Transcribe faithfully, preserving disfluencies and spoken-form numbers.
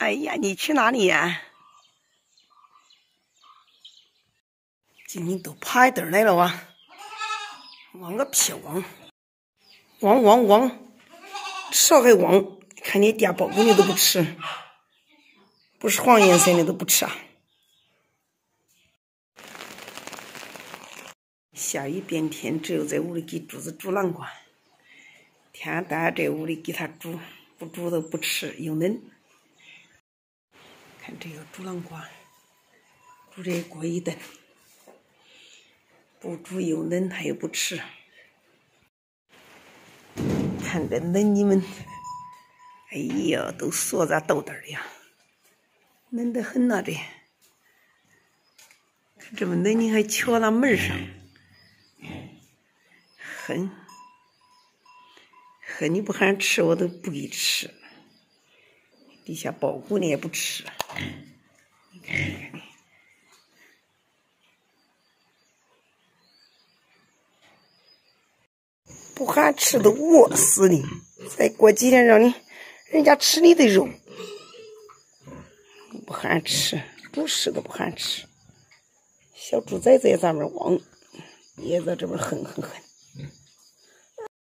哎呀，你去哪里呀？今天都爬一堆来了哇！汪个屁汪！汪汪汪！吃了还汪！看你爹包给你都不吃，不是黄颜色的都不吃啊！下雨变天，只有在屋里给猪子煮南瓜。天大这屋里给它煮，不煮都不吃，又嫩。看这个煮南瓜，煮这锅一炖，不煮又嫩，它又不吃。看这嫩你们，哎呀，都缩着豆豆的呀，嫩得很呐、啊、这。看这么嫩，你还敲那门上，哼。呵，你不喊吃，我都不给吃。底下包谷你也不吃，你看看你，不喊吃都饿死你。再过几天让你人家吃你的肉，不喊吃，主食都不喊吃。小猪崽子也在那边汪，也在这边哼哼哼。